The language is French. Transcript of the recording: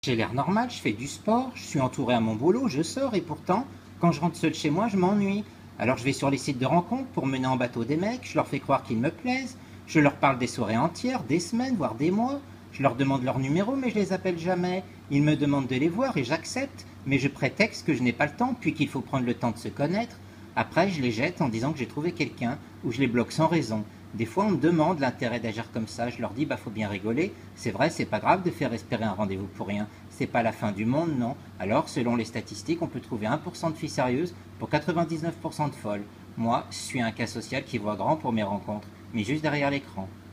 J'ai l'air normal, je fais du sport, je suis entouré à mon boulot, je sors et pourtant, quand je rentre seul chez moi, je m'ennuie. Alors je vais sur les sites de rencontres pour mener en bateau des mecs, je leur fais croire qu'ils me plaisent, je leur parle des soirées entières, des semaines, voire des mois. Je leur demande leur numéro mais je les appelle jamais. Ils me demandent de les voir et j'accepte, mais je prétexte que je n'ai pas le temps puis qu'il faut prendre le temps de se connaître. Après, je les jette en disant que j'ai trouvé quelqu'un ou je les bloque sans raison. Des fois, on me demande l'intérêt d'agir comme ça. Je leur dis, bah, faut bien rigoler. C'est vrai, c'est pas grave de faire espérer un rendez-vous pour rien. C'est pas la fin du monde, non. Alors, selon les statistiques, on peut trouver 1% de filles sérieuses pour 99% de folles. Moi, je suis un cas social qui voit grand pour mes rencontres, mais juste derrière l'écran.